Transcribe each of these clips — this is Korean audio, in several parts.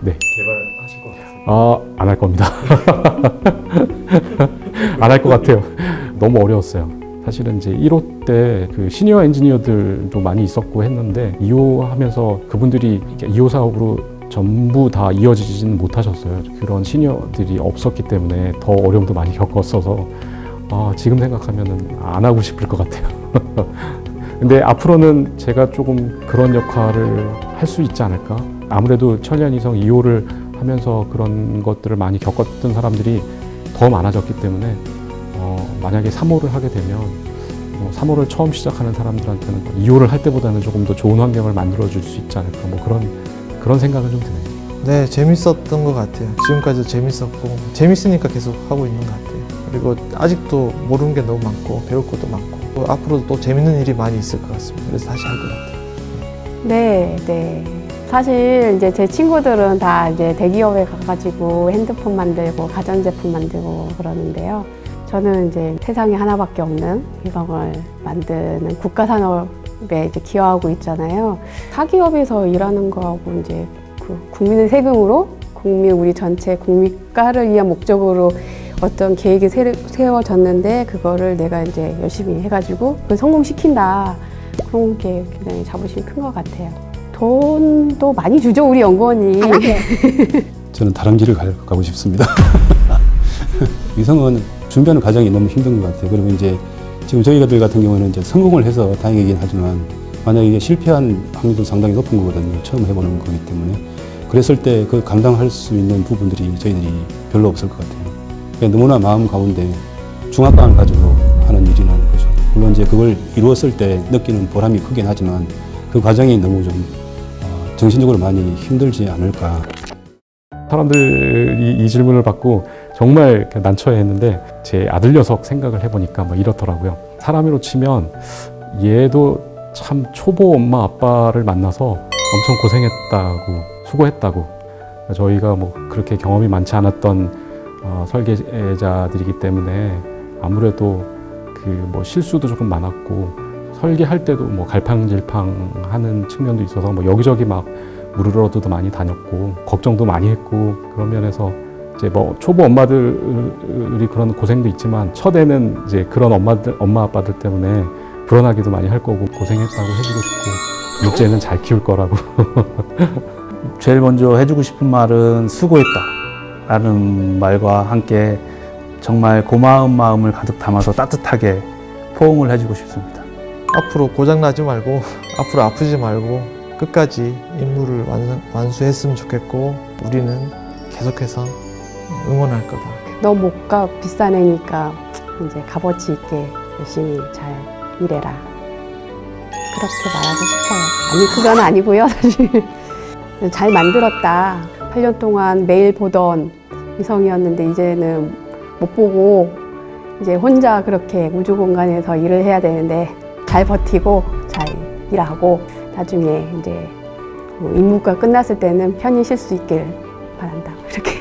네. 개발하실 것 같아요? 아, 안 할 겁니다. 안 할 것 같아요. 너무 어려웠어요. 사실은 이제 1호 때 그 시니어 엔지니어들도 많이 있었고 했는데 2호 하면서 그분들이 2호 사업으로 전부 다 이어지지는 못하셨어요. 그런 시니어들이 없었기 때문에 더 어려움도 많이 겪었어서 지금 생각하면은 안 하고 싶을 것 같아요. 근데 앞으로는 제가 조금 그런 역할을 할 수 있지 않을까? 아무래도 천리안이성 2호를 하면서 그런 것들을 많이 겪었던 사람들이 더 많아졌기 때문에 만약에 3호를 하게 되면 3호를 처음 시작하는 사람들한테는 2호를 할 때보다는 조금 더 좋은 환경을 만들어줄 수 있지 않을까, 그런 생각은 좀 드네요. 네, 재밌었던 것 같아요. 지금까지도 재밌었고 재밌으니까 계속 하고 있는 것 같아요. 그리고 아직도 모르는 게 너무 많고 배울 것도 많고 앞으로도 또 재밌는 일이 많이 있을 것 같습니다. 그래서 다시 할 것 같아요. 네. 사실 이제 제 친구들은 다 이제 대기업에 가가지고 핸드폰 만들고 가전제품 만들고 그러는데요. 저는 이제 세상에 하나밖에 없는 위성을 만드는 국가산업에 이제 기여하고 있잖아요. 사기업에서 일하는 거하고 이제 그 국민의 세금으로 우리 전체 국민가를 위한 목적으로 어떤 계획이 세워졌는데 그거를 내가 이제 열심히 해가지고 그걸 성공시킨다. 그런 게 굉장히 자부심이 큰 것 같아요. 돈도 많이 주죠, 우리 연구원이. 저는 다른 길을 가고 싶습니다. 위성은 준비하는 과정이 너무 힘든 것 같아요. 그리고 이제 지금 저희들 같은 경우는 이제 성공을 해서 다행이긴 하지만 만약에 이게 실패한 확률도 상당히 높은 거거든요. 처음 해보는 거기 때문에. 그랬을 때 그 감당할 수 있는 부분들이 저희들이 별로 없을 것 같아요. 그러니까 너무나 마음 가운데 중압감을 가지고 하는 일이라는 거죠. 물론 이제 그걸 이루었을 때 느끼는 보람이 크긴 하지만 그 과정이 너무 좀 정신적으로 많이 힘들지 않을까. 사람들이 이 질문을 받고 정말 난처해했는데 제 아들 녀석 생각을 해보니까 뭐 이렇더라고요. 사람으로 치면 얘도 참 초보 엄마 아빠를 만나서 엄청 고생했다고, 수고했다고. 저희가 뭐 그렇게 경험이 많지 않았던 설계자들이기 때문에 아무래도 그 뭐 실수도 조금 많았고 설계할 때도 뭐 갈팡질팡하는 측면도 있어서 뭐 여기저기 막 무르러도 많이 다녔고 걱정도 많이 했고 그런 면에서 이제 뭐 초보 엄마들이 그런 고생도 있지만 첫애는 이제 그런 엄마 아빠들 때문에 불안하기도 많이 할 거고 고생했다고 해주고 싶고 둘째는 잘 키울 거라고. 제일 먼저 해주고 싶은 말은 수고했다 라는 말과 함께 정말 고마운 마음을 가득 담아서 따뜻하게 포옹을 해주고 싶습니다. 앞으로 고장나지 말고 앞으로 아프지 말고 끝까지 임무를 완수했으면 좋겠고 우리는 계속해서 응원할 거다. 너 못 가, 비싼 애니까 이제 값어치 있게 열심히 잘 일해라. 그렇게 말하고 싶어요. 아니 그건 아니고요 사실. 잘 만들었다. 8년 동안 매일 보던 위성이었는데 이제는 못 보고 이제 혼자 그렇게 우주 공간에서 일을 해야 되는데 잘 버티고 잘 일하고 나중에 이제 뭐 임무가 끝났을 때는 편히 쉴 수 있길 바란다. 이렇게.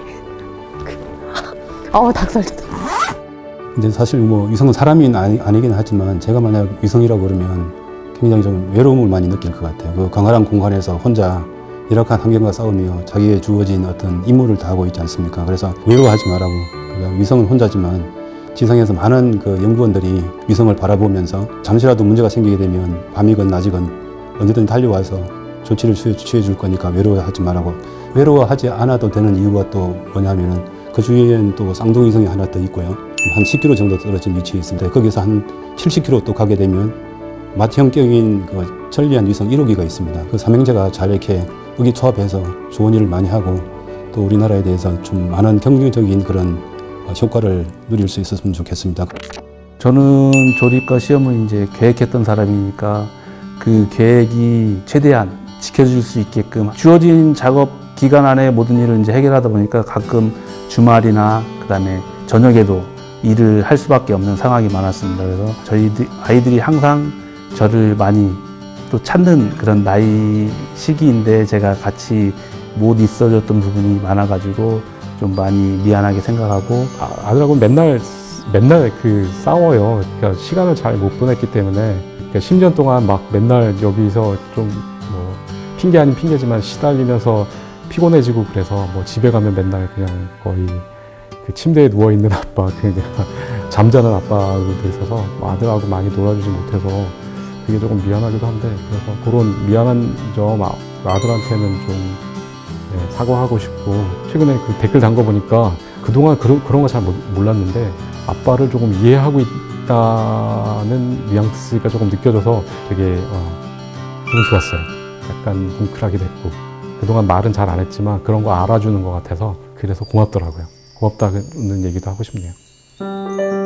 닭살도. 근데 사실 뭐 위성은 사람이 아니긴 하지만 제가 만약 위성이라고 그러면 굉장히 좀 외로움을 많이 느낄 것 같아요. 그 광활한 공간에서 혼자 열악한 환경과 싸우며 자기의 주어진 어떤 임무를 다하고 있지 않습니까? 그래서 외로워하지 말라고. 그러니까 위성은 혼자지만 지상에서 많은 그 연구원들이 위성을 바라보면서 잠시라도 문제가 생기게 되면 밤이건 낮이건 언제든 달려와서 조치를 취해 줄 거니까 외로워하지 말라고. 외로워하지 않아도 되는 이유가 또 뭐냐면은 그 주위에는 또 쌍둥이성이 하나 더 있고요. 한 10km 정도 떨어진 위치에 있습니다. 거기서 한 70km 또 가게 되면 맏형격인 그 천리안 위성 1호기가 있습니다. 그 삼형제가 잘 이렇게 의기투합해서 좋은 일을 많이 하고 또 우리나라에 대해서 좀 많은 경쟁적인 그런 효과를 누릴 수 있었으면 좋겠습니다. 저는 조립과 시험을 이제 계획했던 사람이니까 그 계획이 최대한 지켜질 수 있게끔 주어진 작업 기간 안에 모든 일을 이제 해결하다 보니까 가끔 주말이나 그다음에 저녁에도 일을 할 수밖에 없는 상황이 많았습니다. 그래서 아이들이 항상 저를 많이 또 찾는 그런 나이 시기인데 제가 같이 못 있어줬던 부분이 많아가지고 좀 많이 미안하게 생각하고 아들하고 맨날 그 싸워요. 그러니까 시간을 잘 못 보냈기 때문에 그러니까 10년 동안 막 맨날 여기서 좀 뭐 핑계 아닌 핑계지만 시달리면서 피곤해지고 그래서 뭐 집에 가면 맨날 그냥 거의 그 침대에 누워 있는 아빠, 그냥 잠자는 아빠로 돼 있어서 아들하고 많이 놀아주지 못해서 그게 조금 미안하기도 한데, 그래서 그런 미안한 점 아들한테는 좀 사과하고 싶고, 최근에 그 댓글 단 거 보니까 그동안 그런 거 잘 몰랐는데 아빠를 조금 이해하고 있다는 뉘앙스가 조금 느껴져서 되게 기분 좋았어요. 약간 뭉클하게 됐고, 그동안 말은 잘 안 했지만 그런 거 알아주는 것 같아서 그래서 고맙더라고요. 고맙다는 얘기도 하고 싶네요.